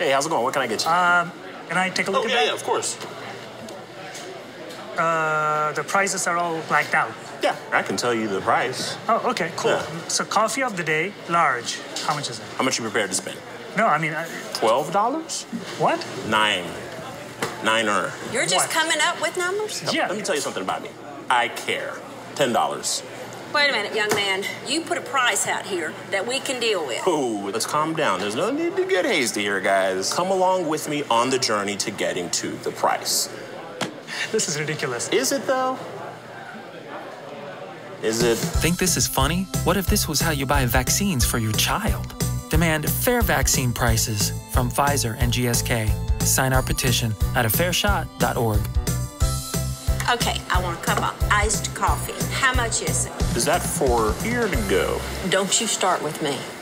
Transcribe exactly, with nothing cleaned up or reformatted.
Hey, how's it going? What can I get you? Um, can I take a look oh, at yeah, that? yeah, of course. Uh, the prices are all blacked out. Yeah, I can tell you the price. Oh, okay, cool. Yeah. So coffee of the day, large. How much is it? How much you prepared to spend? No, I mean... I... Twelve dollars? What? Nine. Niner. You're just What? coming up with numbers? Yeah. Let me tell you something about me. I care. Ten dollars. Wait a minute, young man. You put a price out here that we can deal with. Ooh, let's calm down. There's no need to get hasty here, guys. Come along with me on the journey to getting to the price. This is ridiculous. Is it, though? Is it? Think this is funny? What if this was how you buy vaccines for your child? Demand fair vaccine prices from Pfizer and G S K. Sign our petition at a fair shot dot org. Okay, I want a cup of iced coffee. How much is it? Is that for here to go? Don't you start with me.